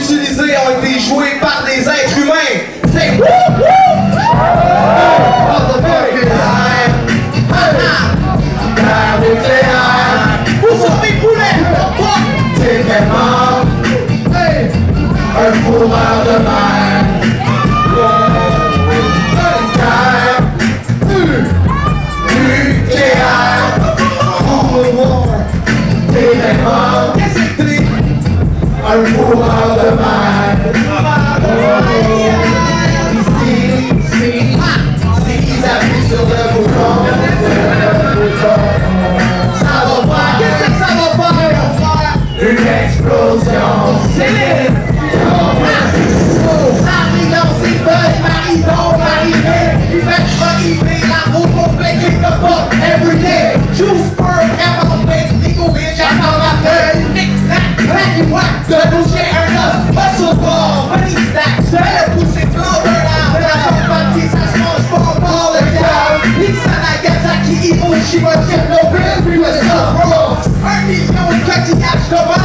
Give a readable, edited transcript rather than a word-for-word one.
utilisés ont été joués par des êtres humains. C'est Guerre nucléaire. Où sont mes poulets? C'est vraiment un fourreur de mer. Guerre nucléaire. C'est vraiment un fourreur de mer. Si ils appuient sur le bouton, ça va faire, qu'est-ce que ça va faire? Une explosion. C'est c'est Marie donc arriver. Il fait arriver la route complète qui te porte everyday. Juice, bird, M.O.P. Nico, bitch, j'attends la feuille. Knick-knack, clack, you whack, de nous share un os. Muscle ball, money stack, c'est le poussé flow, burn out. La compagnie, ça se mange pas encore le diable. Nissan, Nagasaki, Hiroshima, Chernobyl, puis le Stop Roll. 1 million de coquillages de